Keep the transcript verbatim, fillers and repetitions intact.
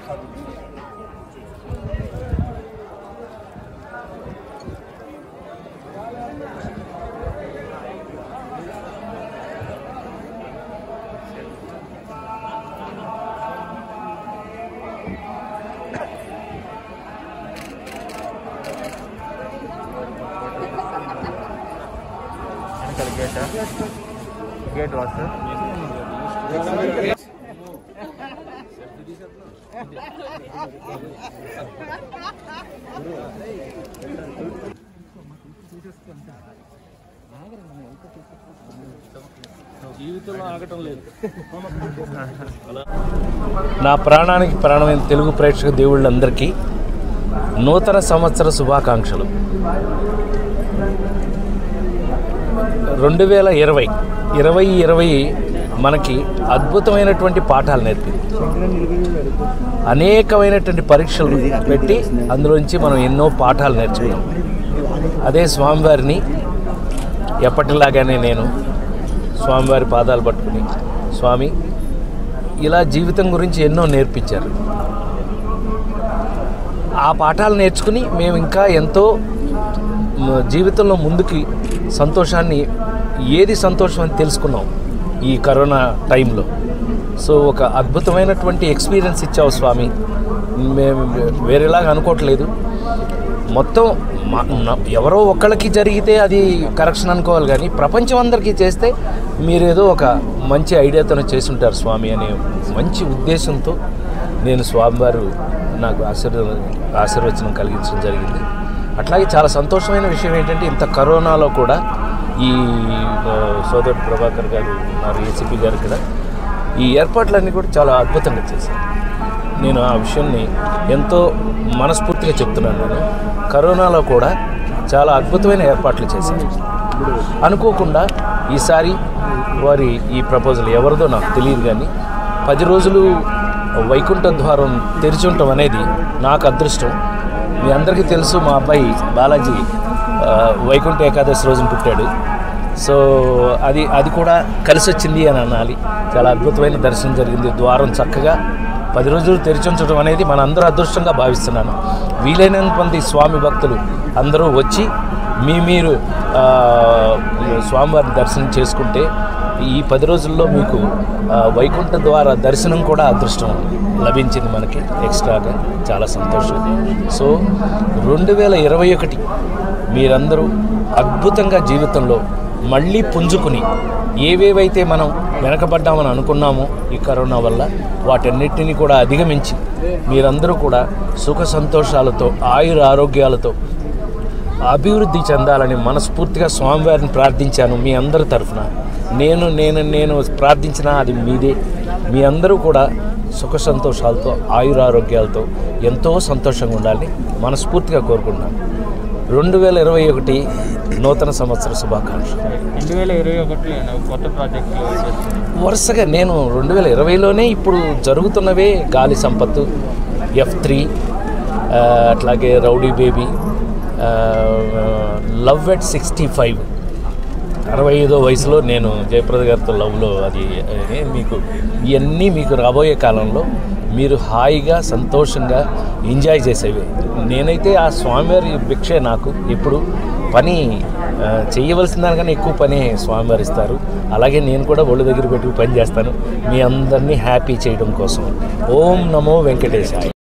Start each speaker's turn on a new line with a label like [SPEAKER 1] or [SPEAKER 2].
[SPEAKER 1] Gate वास జీవితంలో ఆగటం లేదు. నా ప్రాణానికి ప్రాణమైన తెలుగు ప్రేక్షక దేవుళ్ళందరికీ నూతన సంవత్సర శుభాకాంక్షలు. రెండు వేల ఇరవై ఇరవై ఇరవై మనకి అద్భుతమైనటువంటి పాఠాలు నేర్పింది. అనేకమైనటువంటి పరీక్షలు పెట్టి అందులోంచి మనం ఎన్నో పాఠాలు నేర్చుకున్నాం. అదే స్వామివారిని ఎప్పటిలాగానే నేను స్వామివారి పాదాలు పట్టుకుని, స్వామి ఇలా జీవితం గురించి ఎన్నో నేర్పించారు. ఆ పాఠాలు నేర్చుకుని మేము ఇంకా ఎంతో జీవితంలో ముందుకి సంతోషాన్ని, ఏది సంతోషం అని తెలుసుకున్నాం ఈ కరోనా టైంలో. సో ఒక అద్భుతమైనటువంటి ఎక్స్పీరియన్స్ ఇచ్చావు స్వామి. మేము వేరేలాగా అనుకోవట్లేదు. మొత్తం ఎవరో ఒక్కళ్ళకి జరిగితే అది కరెక్షన్ అనుకోవాలి, కానీ ప్రపంచం అందరికీ చేస్తే మీరేదో ఒక మంచి ఐడియాతోనే చేసి ఉంటారు స్వామి అనే మంచి ఉద్దేశంతో నేను స్వామివారు నాకు ఆశీర్వ ఆశీర్వచనం కలిగించడం జరిగింది. అట్లాగే చాలా సంతోషమైన విషయం ఏంటంటే, ఇంత కరోనాలో కూడా ఈ సోదరుడు ప్రభాకర్ గారు ఉన్నారు, ఏసీపీ గారు ఇక్కడ, ఈ ఏర్పాట్లన్నీ కూడా చాలా అద్భుతంగా చేశారు. నేను ఆ విషయాన్ని ఎంతో మనస్ఫూర్తిగా చెప్తున్నాను. నేను కరోనాలో కూడా చాలా అద్భుతమైన ఏర్పాట్లు చేశాను. అనుకోకుండా ఈసారి వారి ఈ ప్రపోజల్ ఎవరిదో నాకు తెలియదు, కానీ పది రోజులు వైకుంఠ ద్వారం తెరిచి ఉండటం అనేది నాకు అదృష్టం. మీ అందరికీ తెలుసు, మా అబ్బాయి బాలాజీ వైకుంఠ ఏకాదశి రోజున పుట్టాడు. సో అది అది కూడా కలిసి వచ్చింది అని అనాలి. చాలా అద్భుతమైన దర్శనం జరిగింది. ద్వారం చక్కగా పది రోజులు తెరిచి ఉంచడం అనేది మన అందరూ అదృష్టంగా భావిస్తున్నాను. వీలైనంత మంది స్వామి భక్తులు అందరూ వచ్చి మీ మీరు స్వామివారిని దర్శనం చేసుకుంటే ఈ పది రోజుల్లో మీకు వైకుంఠ ద్వార దర్శనం కూడా అదృష్టం లభించింది మనకి ఎక్స్ట్రాగా. చాలా సంతోషం. సో రెండు వేల ఇరవై ఒకటి మీరందరూ అద్భుతంగా జీవితంలో మళ్ళీ పుంజుకుని ఏవేవైతే మనం వెనకబడ్డామని అనుకున్నామో ఈ కరోనా వల్ల వాటన్నిటిని కూడా అధిగమించి మీరందరూ కూడా సుఖ సంతోషాలతో, ఆయుర ఆరోగ్యాలతో అభివృద్ధి చెందాలని మనస్ఫూర్తిగా స్వామివారిని ప్రార్థించాను. మీ అందరి తరఫున నేను నేను నేను ప్రార్థించిన అది మీదే. మీ అందరూ కూడా సుఖ సంతోషాలతో, ఆయురారోగ్యాలతో ఎంతో సంతోషంగా ఉండాలని మనస్ఫూర్తిగా కోరుకుంటున్నాను. రెండు వేల ఇరవై ఒకటి నూతన సంవత్సర శుభాకాంక్షలు.
[SPEAKER 2] రెండు వేల ఇరవై ఒకటిలో కొత్త ప్రాజెక్టులు
[SPEAKER 1] వరుసగా నేను రెండు వేల ఇరవైలోనే ఇప్పుడు జరుగుతున్నవే గాలి సంపత్తు, ఎఫ్ త్రీ, అట్లాగే rowdy baby, love at sixty five అరవై ఐదో వయసులో నేను జయప్రద గారితో లవ్లో, అది మీకు ఇవన్నీ మీకు రాబోయే కాలంలో మీరు హాయిగా సంతోషంగా ఎంజాయ్ చేసేవి. నేనైతే ఆ స్వామివారి భిక్షే నాకు ఎప్పుడు పని చేయవలసిన దానికన్నా ఎక్కువ పని స్వామివారు ఇస్తారు. అలాగే నేను కూడా ఒళ్ళు దగ్గర పెట్టుకు పని చేస్తాను మీ అందరినీ హ్యాపీ చేయడం కోసం. ఓం నమో వెంకటేశాయ.